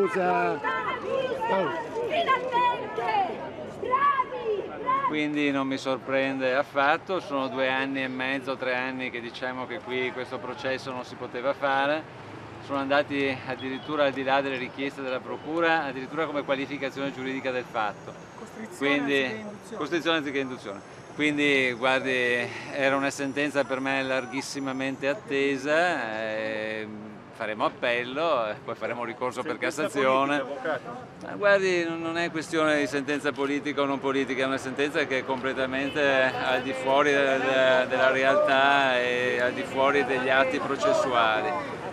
scusa. Quindi non mi sorprende affatto, sono 2 anni e mezzo, 3 anni che diciamo che qui questo processo non si poteva fare, sono andati addirittura al di là delle richieste della procura, addirittura come qualificazione giuridica del fatto. Costrizione anziché induzione. Quindi guardi, era una sentenza per me larghissimamente attesa, faremo appello, poi faremo ricorso per Cassazione. Ma guardi, non è questione di sentenza politica o non politica, è una sentenza che è completamente al di fuori della realtà e al di fuori degli atti processuali.